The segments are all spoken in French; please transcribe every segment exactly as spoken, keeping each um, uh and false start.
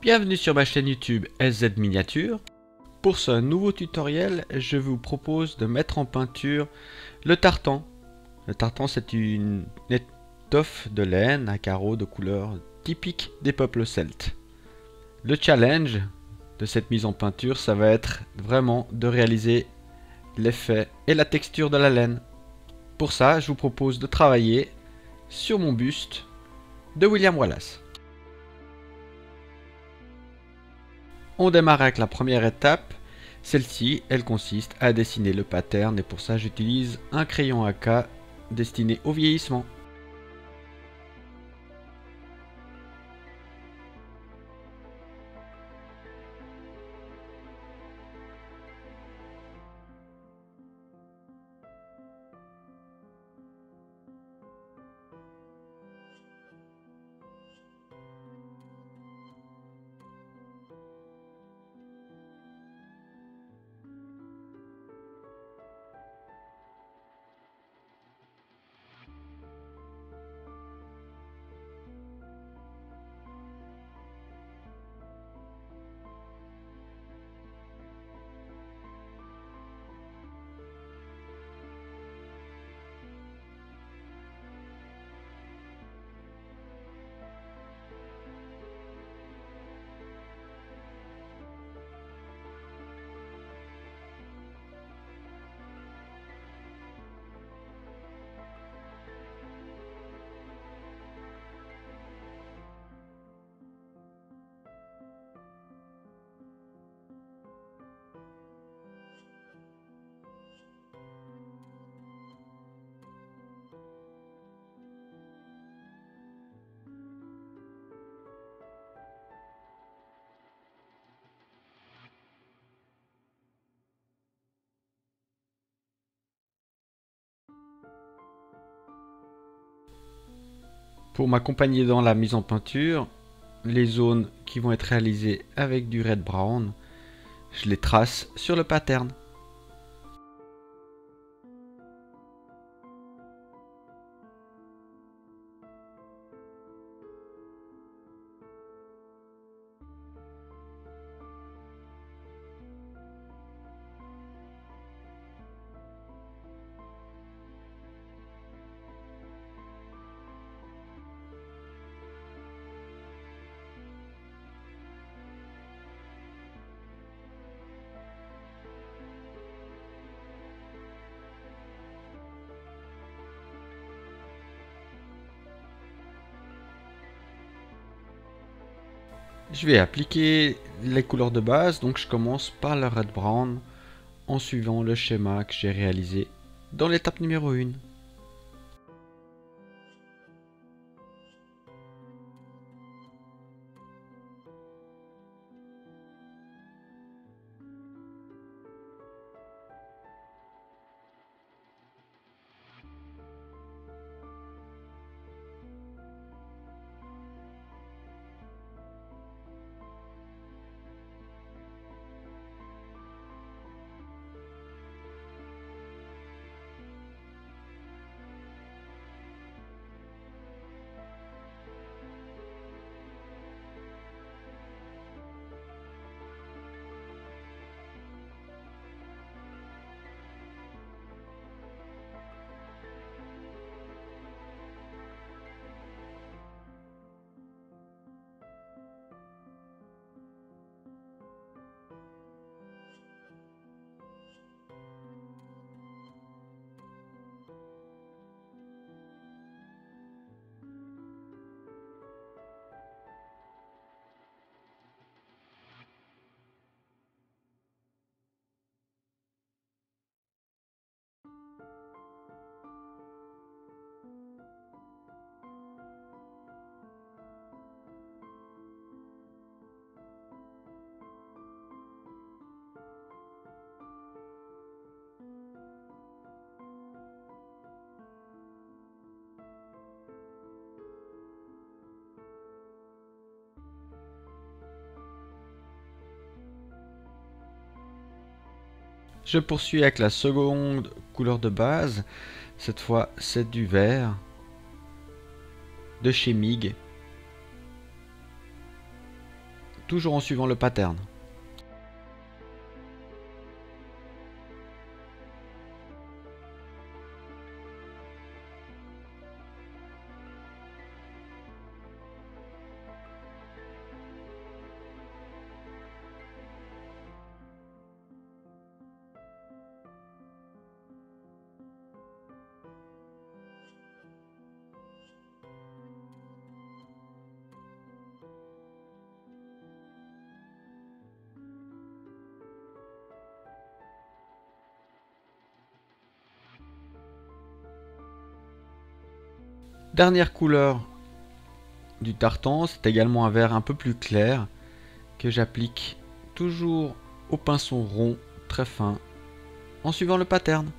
Bienvenue sur ma chaîne YouTube S Z Miniature. Pour ce nouveau tutoriel, je vous propose de mettre en peinture le tartan. Le tartan, c'est une étoffe de laine à carreaux de couleur typique des peuples celtes. Le challenge de cette mise en peinture, ça va être vraiment de réaliser l'effet et la texture de la laine. Pour ça, je vous propose de travailler sur mon buste de William Wallace. On démarre avec la première étape. Celle-ci, elle consiste à dessiner le pattern et pour ça j'utilise un crayon A K destiné au vieillissement. Pour m'accompagner dans la mise en peinture, les zones qui vont être réalisées avec du red brown, je les trace sur le pattern. Je vais appliquer les couleurs de base, donc je commence par le red brown en suivant le schéma que j'ai réalisé dans l'étape numéro un. Je poursuis avec la seconde couleur de base. Cette fois, c'est du vert de chez Mig. toujours en suivant le pattern. Dernière couleur du tartan, c'est également un vert un peu plus clair que j'applique toujours au pinceau rond très fin en suivant le pattern.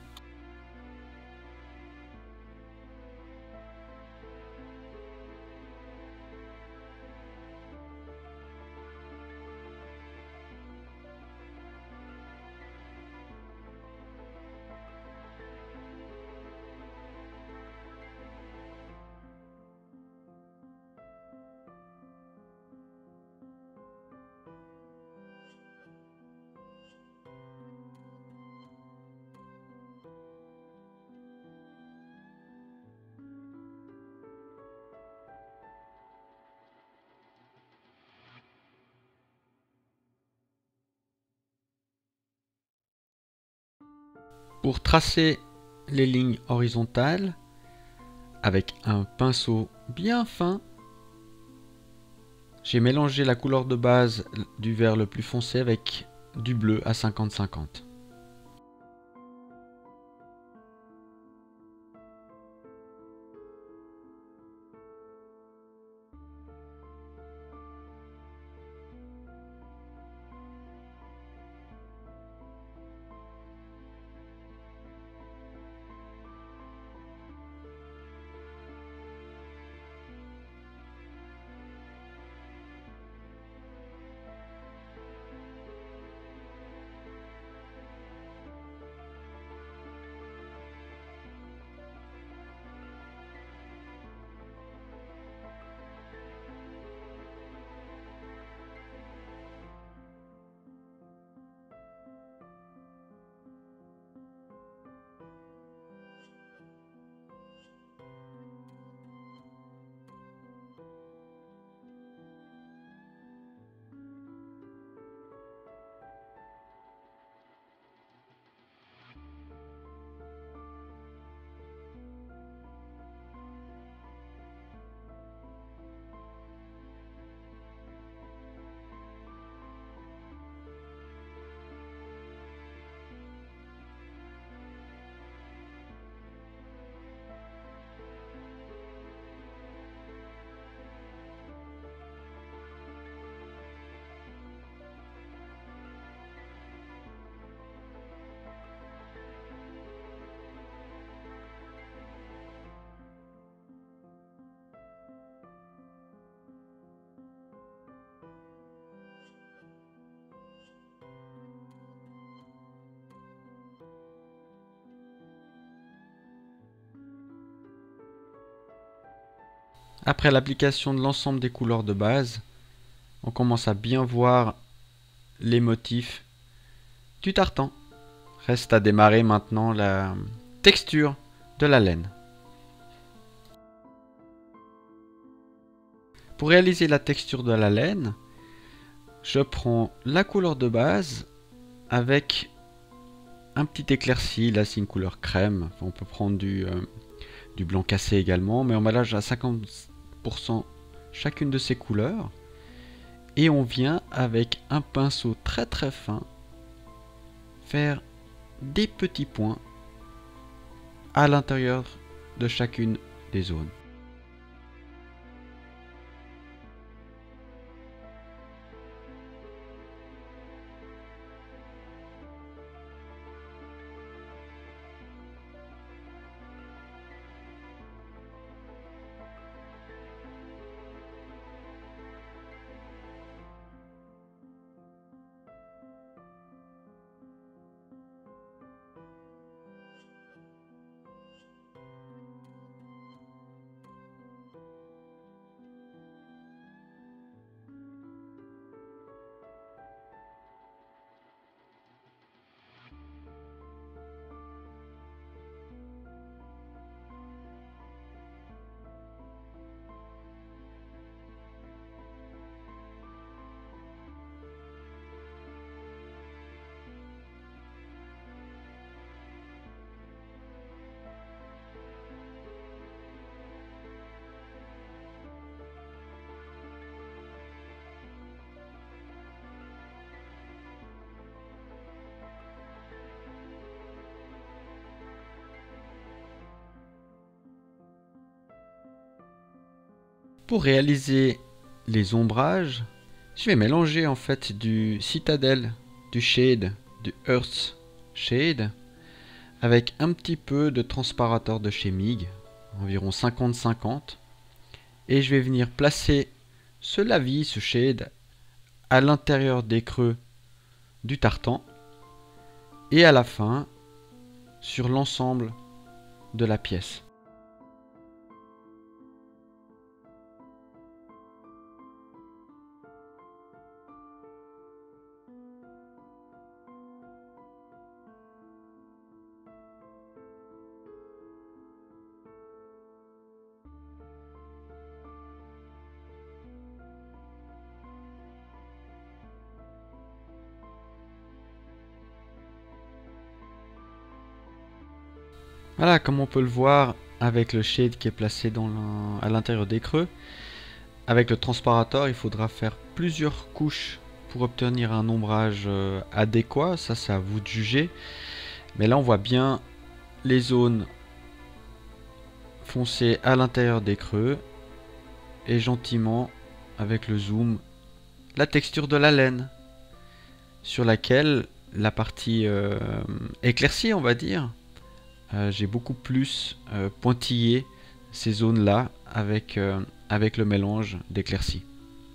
Pour tracer les lignes horizontales, avec un pinceau bien fin, j'ai mélangé la couleur de base du vert le plus foncé avec du bleu à cinquante cinquante. Après l'application de l'ensemble des couleurs de base, on commence à bien voir les motifs du tartan. Reste à démarrer maintenant la texture de la laine. Pour réaliser la texture de la laine, je prends la couleur de base avec un petit éclairci. Là, c'est une couleur crème. Enfin, on peut prendre du, euh, du blanc cassé également, mais on mélange à cinquante pour cent chacune de ces couleurs. Et on vient avec un pinceau très très fin faire des petits points à l'intérieur de chacune des zones. Pour réaliser les ombrages, je vais mélanger en fait du Citadel, du Shade, du Earth Shade avec un petit peu de transparateur de chez Mig, environ cinquante cinquante, et je vais venir placer ce lavis, ce shade à l'intérieur des creux du tartan et à la fin sur l'ensemble de la pièce. Voilà, comme on peut le voir avec le shade qui est placé dans la, à l'intérieur des creux. Avec le transparateur, il faudra faire plusieurs couches pour obtenir un ombrage euh, adéquat. Ça, c'est à vous de juger. Mais là, on voit bien les zones foncées à l'intérieur des creux. Et gentiment, avec le zoom, la texture de la laine. Sur laquelle la partie euh, éclaircie, on va dire, Euh, j'ai beaucoup plus euh, pointillé ces zones-là avec, euh, avec le mélange d'éclaircies.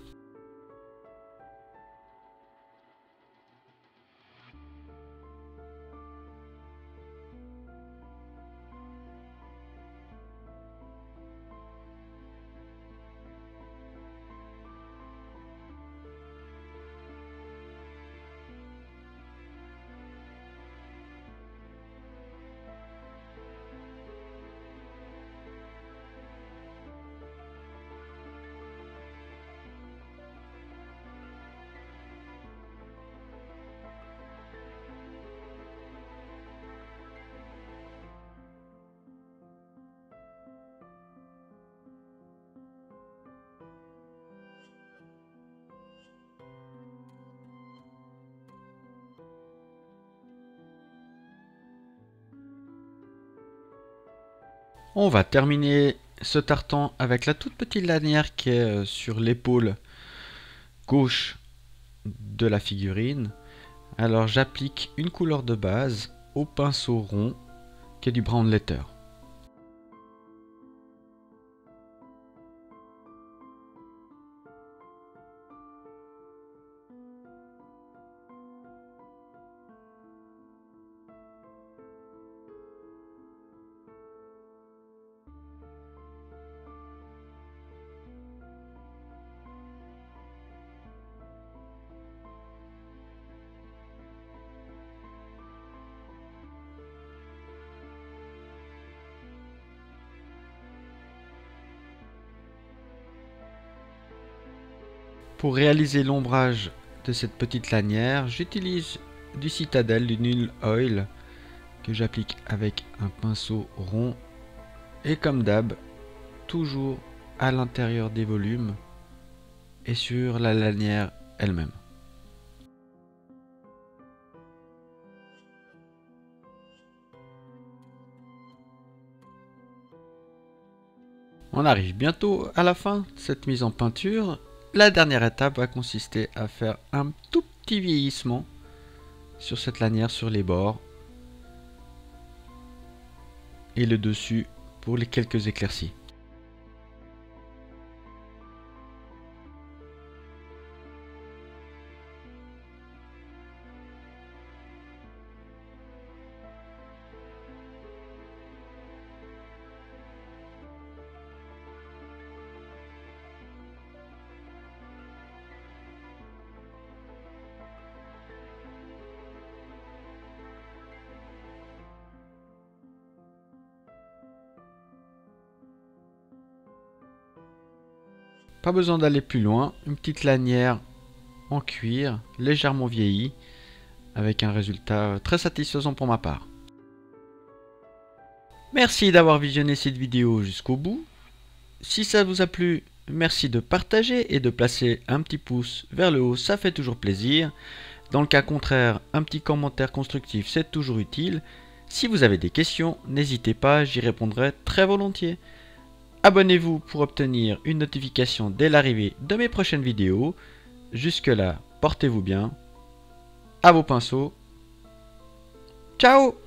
On va terminer ce tartan avec la toute petite lanière qui est sur l'épaule gauche de la figurine. Alors j'applique une couleur de base au pinceau rond qui est du brown leather. Pour réaliser l'ombrage de cette petite lanière, j'utilise du Citadel, du Null Oil, que j'applique avec un pinceau rond. Et comme d'hab, toujours à l'intérieur des volumes et sur la lanière elle-même. On arrive bientôt à la fin de cette mise en peinture. La dernière étape va consister à faire un tout petit vieillissement sur cette lanière, sur les bords et le dessus pour les quelques éclaircies. Pas besoin d'aller plus loin, une petite lanière en cuir, légèrement vieillie, avec un résultat très satisfaisant pour ma part. Merci d'avoir visionné cette vidéo jusqu'au bout. Si ça vous a plu, merci de partager et de placer un petit pouce vers le haut, ça fait toujours plaisir. Dans le cas contraire, un petit commentaire constructif, c'est toujours utile. Si vous avez des questions, n'hésitez pas, j'y répondrai très volontiers. Abonnez-vous pour obtenir une notification dès l'arrivée de mes prochaines vidéos. Jusque là, portez-vous bien. À vos pinceaux. Ciao!